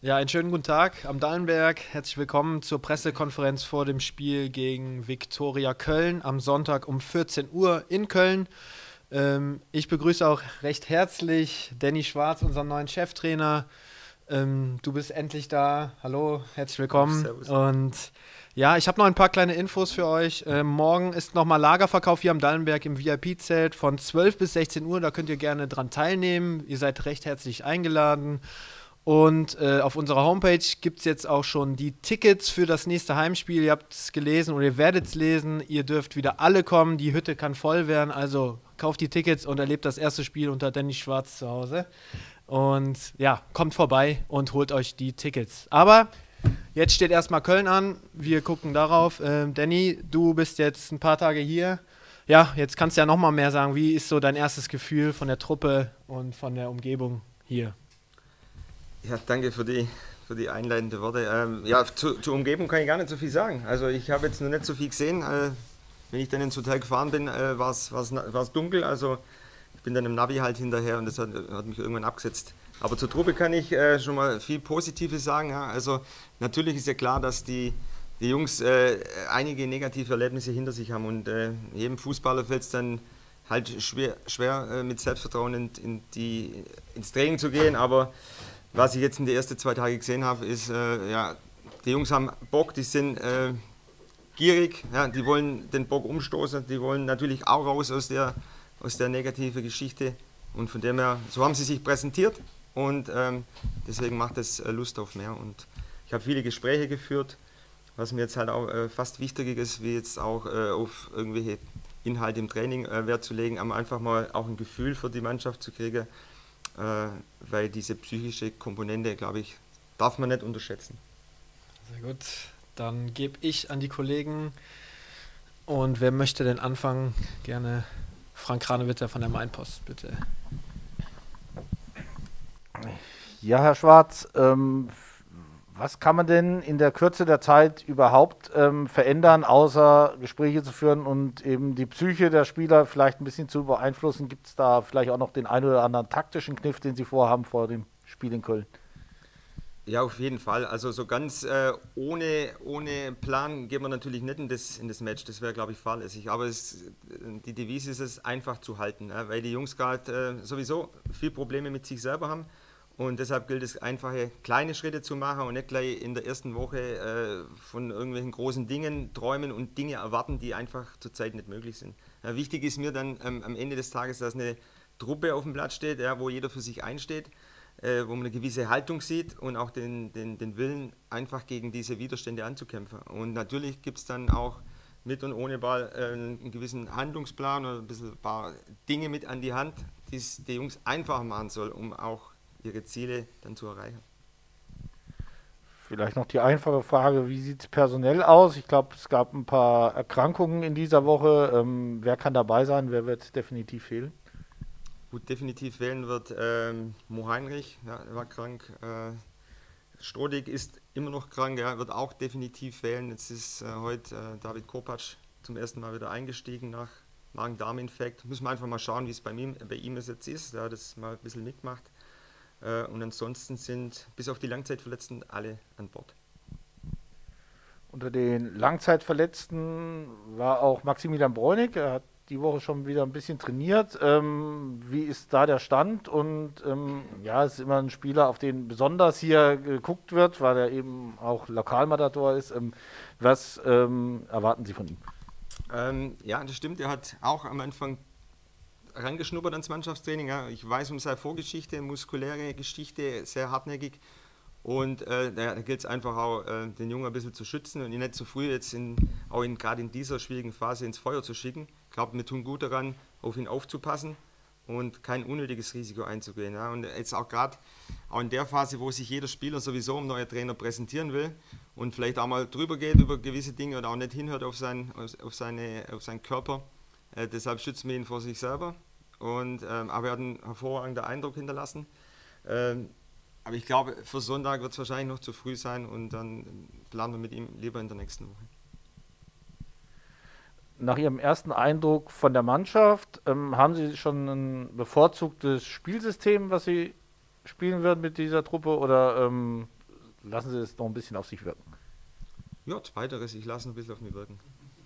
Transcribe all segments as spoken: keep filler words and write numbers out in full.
Ja, einen schönen guten Tag am Dallenberg. Herzlich willkommen zur Pressekonferenz vor dem Spiel gegen Viktoria Köln am Sonntag um vierzehn Uhr in Köln. Ähm, ich begrüße auch recht herzlich Danny Schwarz, unseren neuen Cheftrainer. Ähm, du bist endlich da. Hallo, herzlich willkommen. Servus. Und ja, ich habe noch ein paar kleine Infos für euch. Ähm, morgen ist nochmal Lagerverkauf hier am Dallenberg im V I P-Zelt von zwölf bis sechzehn Uhr. Da könnt ihr gerne dran teilnehmen. Ihr seid recht herzlich eingeladen. Und äh, auf unserer Homepage gibt es jetzt auch schon die Tickets für das nächste Heimspiel. Ihr habt es gelesen oder ihr werdet es lesen. Ihr dürft wieder alle kommen. Die Hütte kann voll werden. Also kauft die Tickets und erlebt das erste Spiel unter Danny Schwarz zu Hause. Und ja, kommt vorbei und holt euch die Tickets. Aber jetzt steht erstmal Köln an. Wir gucken darauf. Ähm, Danny, du bist jetzt ein paar Tage hier. Ja, jetzt kannst du ja noch mal mehr sagen. Wie ist so dein erstes Gefühl von der Truppe und von der Umgebung hier? Ja, danke für die, für die einleitenden Worte. Ähm, ja, zu, zur Umgebung kann ich gar nicht so viel sagen. Also ich habe jetzt noch nicht so viel gesehen. Äh, wenn ich dann ins Hotel gefahren bin, äh, war es dunkel. Also ich bin dann im Navi halt hinterher und das hat, hat mich irgendwann abgesetzt. Aber zur Truppe kann ich äh, schon mal viel Positives sagen. Ja. Also natürlich ist ja klar, dass die, die Jungs äh, einige negative Erlebnisse hinter sich haben. Und äh, jedem Fußballer fällt es dann halt schwer, schwer äh, mit Selbstvertrauen in, in die, ins Training zu gehen. Aber was ich jetzt in den ersten zwei Tagen gesehen habe, ist, äh, ja, die Jungs haben Bock, die sind äh, gierig, ja, die wollen den Bock umstoßen, die wollen natürlich auch raus aus der, aus der negativen Geschichte. Und von dem her, so haben sie sich präsentiert und ähm, deswegen macht es äh, Lust auf mehr. Und ich habe viele Gespräche geführt, was mir jetzt halt auch äh, fast wichtiger ist, wie jetzt auch äh, auf irgendwelche Inhalte im Training äh, Wert zu legen, um einfach mal auch ein Gefühl für die Mannschaft zu kriegen. Weil diese psychische Komponente, glaube ich, darf man nicht unterschätzen. Sehr gut. Dann gebe ich an die Kollegen. Und wer möchte denn anfangen? Gerne Frank Kranewitter von der Mainpost, bitte. Ja, Herr Schwarz, ähm, was kann man denn in der Kürze der Zeit überhaupt ähm, verändern, außer Gespräche zu führen und eben die Psyche der Spieler vielleicht ein bisschen zu beeinflussen? Gibt es da vielleicht auch noch den einen oder anderen taktischen Kniff, den Sie vorhaben vor dem Spiel in Köln? Ja, auf jeden Fall. Also so ganz äh, ohne, ohne Plan gehen wir natürlich nicht in das, in das Match. Das wäre, glaube ich, fahrlässig. Aber es, die Devise ist es, einfach zu halten, ja, weil die Jungs gerade äh, sowieso viel Probleme mit sich selber haben. Und deshalb gilt es, einfache kleine Schritte zu machen und nicht gleich in der ersten Woche äh, von irgendwelchen großen Dingen träumen und Dinge erwarten, die einfach zurzeit nicht möglich sind. Ja, wichtig ist mir dann ähm, am Ende des Tages, dass eine Truppe auf dem Platz steht, ja, wo jeder für sich einsteht, äh, wo man eine gewisse Haltung sieht und auch den, den, den Willen, einfach gegen diese Widerstände anzukämpfen. Und natürlich gibt es dann auch mit und ohne Ball äh, einen gewissen Handlungsplan oder ein bisschen ein paar Dinge mit an die Hand, die es die Jungs einfach machen soll, um auch ihre Ziele dann zu erreichen. Vielleicht noch die einfache Frage, wie sieht es personell aus? Ich glaube, es gab ein paar Erkrankungen in dieser Woche. Ähm, wer kann dabei sein? Wer wird definitiv fehlen? Gut, definitiv wählen wird ähm, Mo Heinrich, ja, er war krank. Äh, Strodig ist immer noch krank, er wird auch definitiv wählen. Jetzt ist äh, heute äh, David Kopacz zum ersten Mal wieder eingestiegen nach Magen-Darm-Infekt. Müssen wir einfach mal schauen, wie es bei ihm, bei ihm jetzt ist. Er hat das mal ein bisschen mitgemacht. Und ansonsten sind bis auf die Langzeitverletzten alle an Bord. Unter den Langzeitverletzten war auch Maximilian Bräunig. Er hat die Woche schon wieder ein bisschen trainiert. Ähm, wie ist da der Stand? Und ähm, ja, es ist immer ein Spieler, auf den besonders hier geguckt wird, weil er eben auch Lokalmatador ist. Ähm, was ähm, erwarten Sie von ihm? Ähm, ja, das stimmt. Er hat auch am Anfang rangeschnuppert ans Mannschaftstraining. Ja. Ich weiß um seine Vorgeschichte, muskuläre Geschichte, sehr hartnäckig. Und äh, da gilt es einfach auch, äh, den Jungen ein bisschen zu schützen und ihn nicht zu früh jetzt in, auch in, gerade in dieser schwierigen Phase ins Feuer zu schicken. Ich glaube, wir tun gut daran, auf ihn aufzupassen und kein unnötiges Risiko einzugehen. Ja. Und jetzt auch gerade auch in der Phase, wo sich jeder Spieler sowieso um neue Trainer präsentieren will und vielleicht auch mal drüber geht über gewisse Dinge oder auch nicht hinhört auf, sein, auf, seine, auf seinen Körper. Äh, deshalb schützen wir ihn vor sich selber. Und, ähm, aber er hat einen hervorragenden Eindruck hinterlassen. Ähm, aber ich glaube, für Sonntag wird es wahrscheinlich noch zu früh sein und dann planen wir mit ihm lieber in der nächsten Woche. Nach Ihrem ersten Eindruck von der Mannschaft, ähm, haben Sie schon ein bevorzugtes Spielsystem, was Sie spielen würden mit dieser Truppe? Oder ähm, lassen Sie es noch ein bisschen auf sich wirken? Ja, zweiteres, ich lasse ein bisschen auf mich wirken.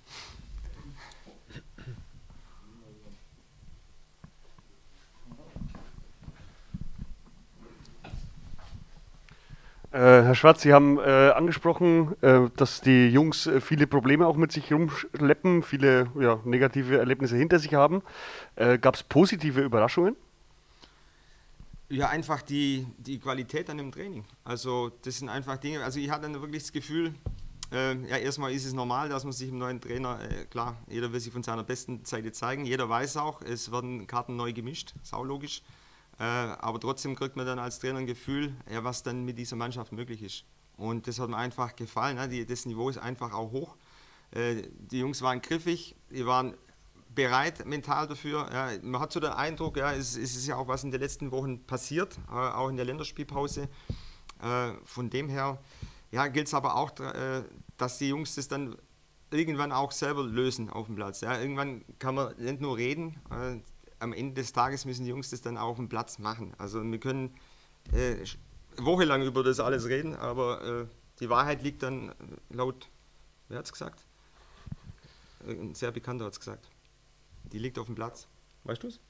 Äh, Herr Schwarz, Sie haben äh, angesprochen, äh, dass die Jungs äh, viele Probleme auch mit sich rumschleppen, viele ja, negative Erlebnisse hinter sich haben. Äh, Gab es positive Überraschungen? Ja, einfach die, die Qualität an dem Training. Also das sind einfach Dinge, also ich hatte dann wirklich das Gefühl, äh, ja, erstmal ist es normal, dass man sich im neuen Trainer, äh, klar, jeder will sich von seiner besten Seite zeigen, jeder weiß auch, es werden Karten neu gemischt, saulogisch. Äh, aber trotzdem kriegt man dann als Trainer ein Gefühl, ja, was dann mit dieser Mannschaft möglich ist. Und das hat mir einfach gefallen, ne? Die, das Niveau ist einfach auch hoch. Äh, die Jungs waren griffig, die waren bereit mental dafür. Ja, man hat so den Eindruck, ja, es, es ist ja auch was in den letzten Wochen passiert, äh, auch in der Länderspielpause. Äh, von dem her ja, gilt es aber auch, äh, dass die Jungs das dann irgendwann auch selber lösen auf dem Platz. Ja. Irgendwann kann man nicht nur reden, äh, am Ende des Tages müssen die Jungs das dann auch auf dem Platz machen. Also wir können äh, wochenlang über das alles reden, aber äh, die Wahrheit liegt dann laut, wer hat es gesagt? Ein sehr bekannter hat es gesagt. Die liegt auf dem Platz. Weißt du es?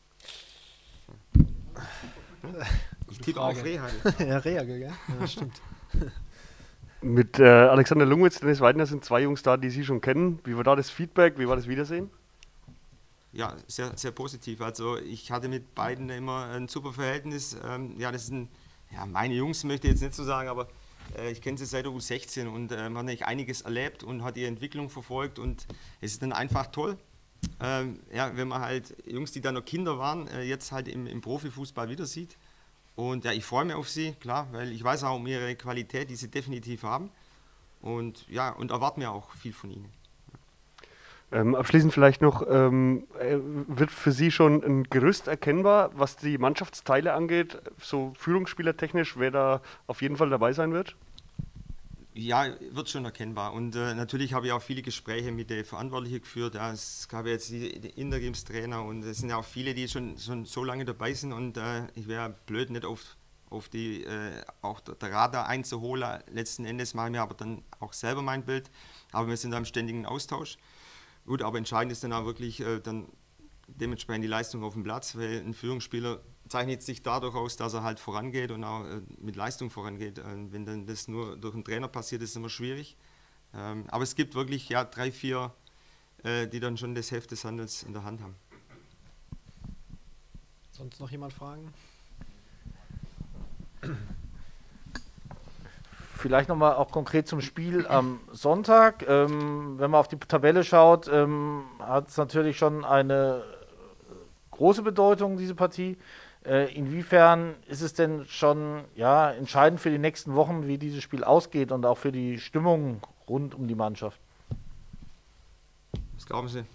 Ich tippe auf Rehagel. Ja, Rehagel, gell? Ja, stimmt. Mit äh, Alexander Lungwitz, Dennis Weidner sind zwei Jungs da, die Sie schon kennen. Wie war da das Feedback? Wie war das Wiedersehen? Ja, sehr, sehr positiv. Also ich hatte mit beiden immer ein super Verhältnis. Ähm, ja, das sind ja, meine Jungs, möchte ich jetzt nicht so sagen, aber äh, ich kenne sie seit der U sechzehn und äh, man hat einiges erlebt und hat ihre Entwicklung verfolgt und es ist dann einfach toll, ähm, ja, wenn man halt Jungs, die dann noch Kinder waren, äh, jetzt halt im, im Profifußball wieder sieht. Und ja, ich freue mich auf sie, klar, weil ich weiß auch um ihre Qualität, die sie definitiv haben und ja, und erwarte mir auch viel von ihnen. Ähm, abschließend vielleicht noch, ähm, äh, wird für Sie schon ein Gerüst erkennbar, was die Mannschaftsteile angeht, so führungsspielertechnisch, wer da auf jeden Fall dabei sein wird? Ja, wird schon erkennbar. Und äh, natürlich habe ich auch viele Gespräche mit den Verantwortlichen geführt. Ja, es gab jetzt die, die Interimstrainer und es sind ja auch viele, die schon, schon so lange dabei sind. Und äh, ich wäre blöd, nicht auf, auf die, äh, auch der, der Radar einzuholen. Letzten Endes mache ich mir aber dann auch selber mein Bild. Aber wir sind da im ständigen Austausch. Gut, aber entscheidend ist dann auch wirklich äh, dann dementsprechend die Leistung auf dem Platz, weil ein Führungsspieler zeichnet sich dadurch aus, dass er halt vorangeht und auch äh, mit Leistung vorangeht. Äh, wenn dann das nur durch einen Trainer passiert, ist es immer schwierig. Ähm, aber es gibt wirklich ja, drei, vier, äh, die dann schon das Heft des Handels in der Hand haben. Sonst noch jemand fragen? Vielleicht nochmal auch konkret zum Spiel am Sonntag. Ähm, wenn man auf die Tabelle schaut, ähm, hat es natürlich schon eine große Bedeutung, diese Partie. Äh, inwiefern ist es denn schon ja, entscheidend für die nächsten Wochen, wie dieses Spiel ausgeht und auch für die Stimmung rund um die Mannschaft? Was glauben Sie?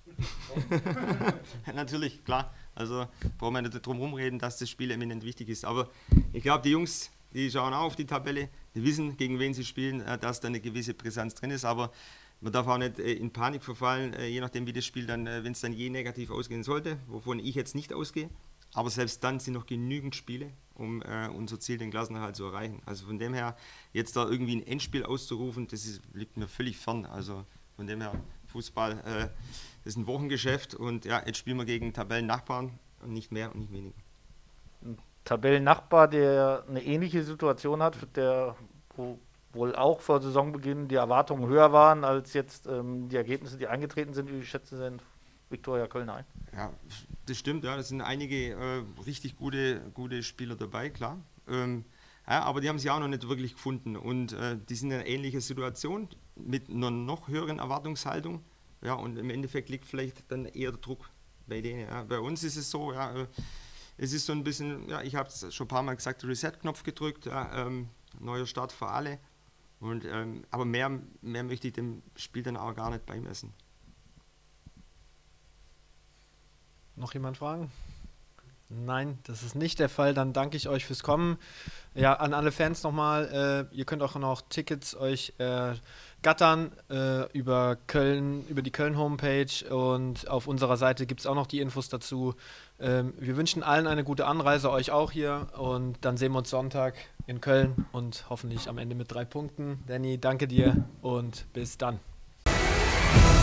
Natürlich, klar. Also brauchen wir nicht drum herum reden, dass das Spiel eminent wichtig ist. Aber ich glaube, die Jungs, die schauen auch auf die Tabelle, die wissen, gegen wen sie spielen, dass da eine gewisse Brisanz drin ist. Aber man darf auch nicht in Panik verfallen, je nachdem wie das Spiel dann, wenn es dann je negativ ausgehen sollte, wovon ich jetzt nicht ausgehe. Aber selbst dann sind noch genügend Spiele, um äh, unser Ziel, den Klassenerhalt, zu erreichen. Also von dem her, jetzt da irgendwie ein Endspiel auszurufen, das ist, liegt mir völlig fern. Also von dem her, Fußball, äh, das ist ein Wochengeschäft und ja, jetzt spielen wir gegen Tabellennachbarn und nicht mehr und nicht weniger. Ein Tabellennachbar, der eine ähnliche Situation hat, der wo wohl auch vor Saisonbeginn die Erwartungen höher waren als jetzt ähm, die Ergebnisse, die eingetreten sind. Wie schätzen Sie denn Viktoria Köln ein? Ja, das stimmt, ja, es sind einige äh, richtig gute, gute Spieler dabei, klar. Ähm, ja, aber die haben sich auch noch nicht wirklich gefunden und äh, die sind in einer ähnlichen Situation mit einer noch höheren Erwartungshaltung. Ja, und im Endeffekt liegt vielleicht dann eher der Druck bei denen. Ja. Bei uns ist es so, ja, äh, es ist so ein bisschen, ja, ich habe es schon ein paar Mal gesagt, Reset-Knopf gedrückt, ja, ähm, neuer Start für alle. Und, ähm, aber mehr, mehr möchte ich dem Spiel dann auch gar nicht beimessen. Noch jemand fragen? Nein, das ist nicht der Fall. Dann danke ich euch fürs Kommen. Ja, an alle Fans nochmal. Äh, ihr könnt auch noch Tickets euch äh, gattern äh, über Köln, über die Köln-Homepage, und auf unserer Seite gibt es auch noch die Infos dazu. Ähm, wir wünschen allen eine gute Anreise, euch auch hier, und dann sehen wir uns Sonntag in Köln und hoffentlich am Ende mit drei Punkten. Danny, danke dir und bis dann.